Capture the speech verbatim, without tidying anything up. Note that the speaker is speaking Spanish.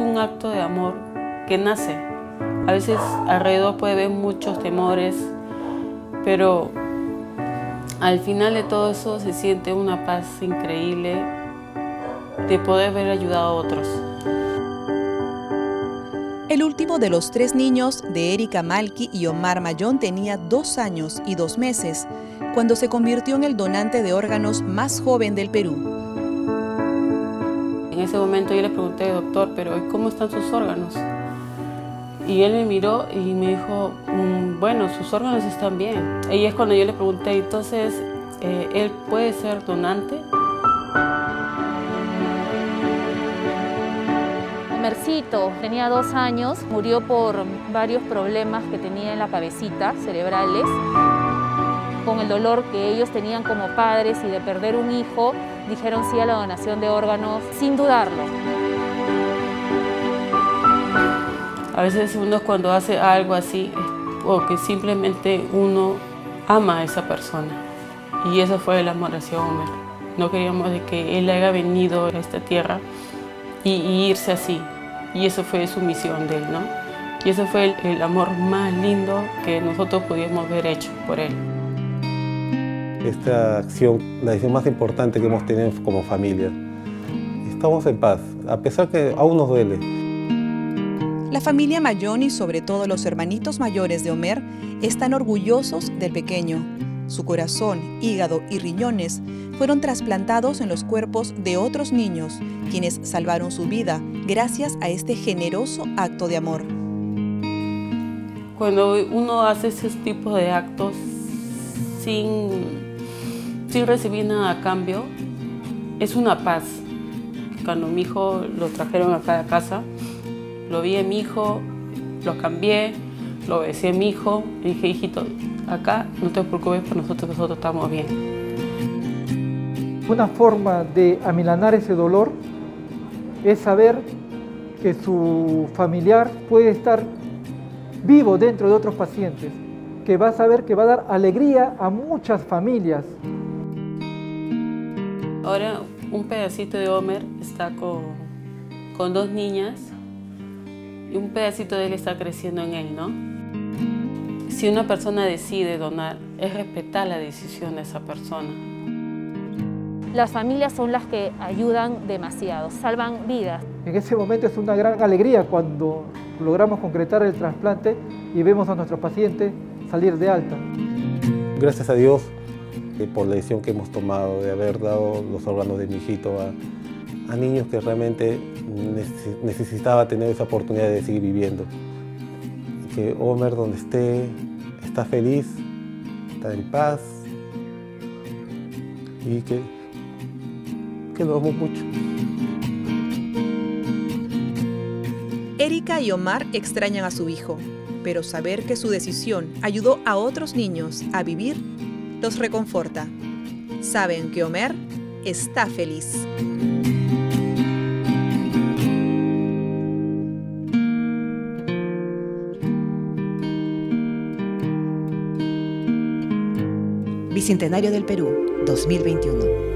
un acto de amor que nace. A veces alrededor puede haber muchos temores, pero al final de todo eso se siente una paz increíble de poder haber ayudado a otros. El último de los tres niños de Erika Malqui y Omar Mayón tenía dos años y dos meses cuando se convirtió en el donante de órganos más joven del Perú. En ese momento yo le pregunté, doctor, pero ¿cómo están sus órganos? Y él me miró y me dijo, mmm, bueno, sus órganos están bien. Y es cuando yo le pregunté, entonces, eh, ¿él puede ser donante? Omercito tenía dos años, murió por varios problemas que tenía en la cabecita, cerebrales. Con el dolor que ellos tenían como padres y de perder un hijo, dijeron sí a la donación de órganos sin dudarlo. A veces uno cuando hace algo así, o que simplemente uno ama a esa persona. Y eso fue el amor hacia Omer. No queríamos de que él haya venido a esta tierra y, y irse así. Y eso fue su misión de él, ¿no? Y eso fue el, el amor más lindo que nosotros pudimos haber hecho por él. Esta acción, la decisión más importante que hemos tenido como familia. Estamos en paz, a pesar que aún nos duele. La familia Mayón y sobre todo los hermanitos mayores de Omer están orgullosos del pequeño. Su corazón, hígado y riñones fueron trasplantados en los cuerpos de otros niños, quienes salvaron su vida gracias a este generoso acto de amor. Cuando uno hace esos tipos de actos sin, sin recibir nada a cambio, es una paz. Cuando mi hijo lo trajeron acá a casa, lo vi en mi hijo, lo cambié, lo besé a mi hijo y dije, hijito, acá no te preocupes por nosotros, nosotros estamos bien. Una forma de amilanar ese dolor es saber que su familiar puede estar vivo dentro de otros pacientes, que va a saber que va a dar alegría a muchas familias. Ahora un pedacito de Omer está con, con dos niñas y un pedacito de él está creciendo en él, ¿no? Si una persona decide donar, es respetar la decisión de esa persona. Las familias son las que ayudan demasiado, salvan vidas. En ese momento es una gran alegría cuando logramos concretar el trasplante y vemos a nuestros pacientes salir de alta. Gracias a Dios eh, por la decisión que hemos tomado de haber dado los órganos de mi hijito a, a niños que realmente necesitaba tener esa oportunidad de seguir viviendo. Que Omer, donde esté, está feliz, está en paz y que, que lo amo mucho. Erika y Omar extrañan a su hijo, pero saber que su decisión ayudó a otros niños a vivir los reconforta. Saben que Omer está feliz. Bicentenario del Perú, dos mil veintiuno.